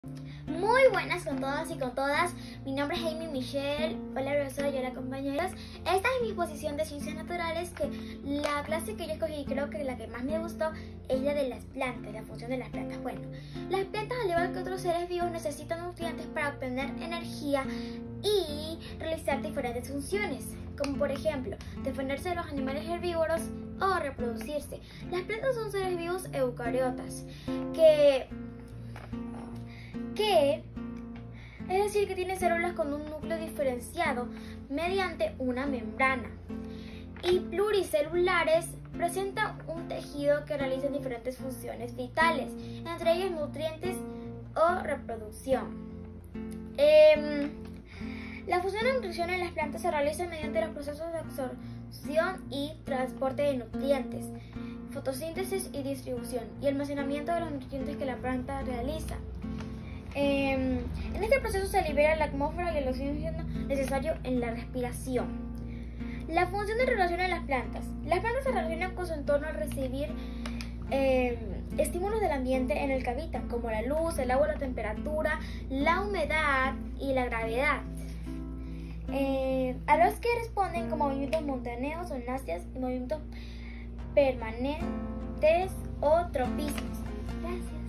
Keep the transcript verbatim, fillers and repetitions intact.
Muy buenas con todas y con todas. Mi nombre es Amy Michelle. Hola profesora y hola compañeros. Esta es mi exposición de ciencias naturales, que la clase que yo escogí, creo que la que más me gustó, es la de las plantas, la función de las plantas. Bueno, las plantas, al igual que otros seres vivos, necesitan nutrientes para obtener energía y realizar diferentes funciones, como por ejemplo defenderse de los animales herbívoros o reproducirse. Las plantas son seres vivos eucariotas que que es decir que tienen células con un núcleo diferenciado mediante una membrana, y pluricelulares. Presenta un tejido que realiza diferentes funciones vitales, entre ellas nutrientes o reproducción. Eh, la función de nutrición en las plantas se realiza mediante los procesos de absorción y transporte de nutrientes, fotosíntesis y distribución, y almacenamiento de los nutrientes que la planta realiza. Eh, en este proceso se libera la atmósfera y el oxígeno necesario en la respiración. La función de relación en las plantas. Las plantas se relacionan con su entorno al recibir eh, estímulos del ambiente en el que habitan, como la luz, el agua, la temperatura, la humedad y la gravedad, eh, a los que responden con movimientos montaneos, sonáceas y movimientos permanentes o tropismos. Gracias.